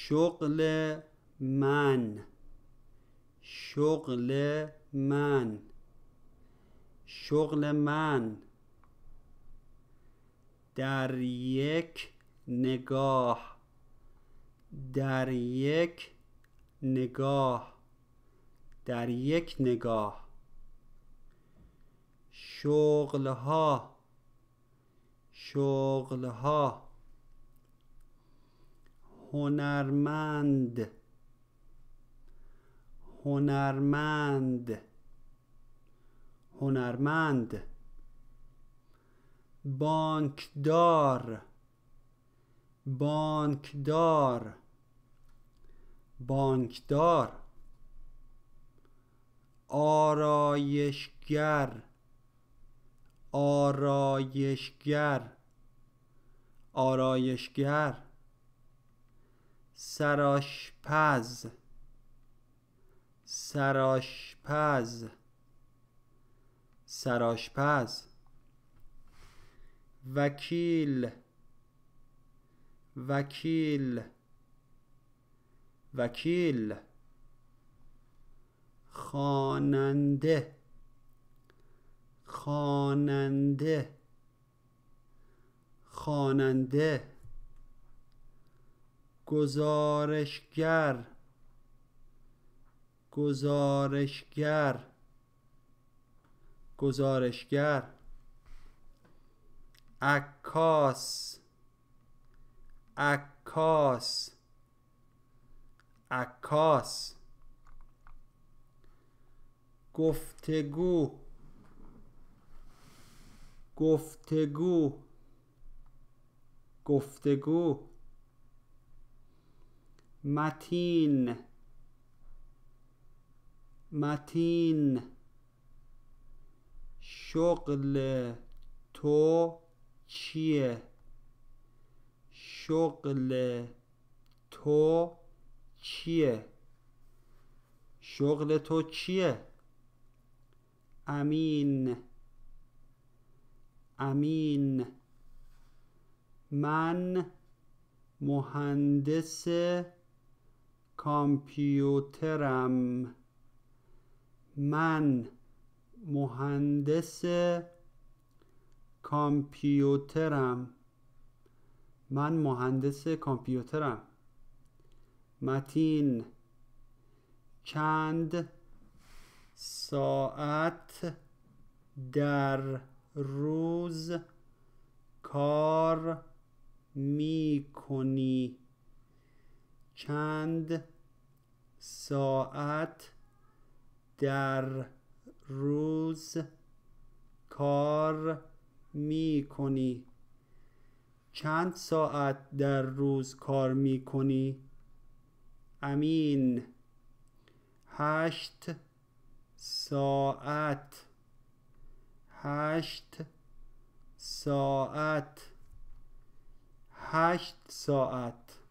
شغل من، شغل من، شغل من. در یک نگاه، در یک نگاه، در یک نگاه. شغلها، شغلها. هنرمند، هنرمند، هنرمند. بانکدار، بانکدار، بانکدار. آرایشگر، آرایشگر، آرایشگر. سرآشپز، سرآشپز، سرآشپز. وکیل، وکیل، وکیل. خواننده، خواننده، خواننده. گزارشگر، گزارشگر، گزارشگر. عکاس، عکاس، عکاس. گفتگو، گفتگو، گفتگو. متین، متین. شغل تو چیه؟ شغل تو چیه؟ شغل تو چیه؟ امین، امین. من مهندس کامپیوترم، من مهندس کامپیوترم، من مهندس کامپیوترم. متین. چند ساعت در روز کار می کنی؟ چند ساعت در روز کار می کنی؟ چند ساعت در روز کار می کنی؟ امین. 8 ساعت، 8 ساعت، 8 ساعت.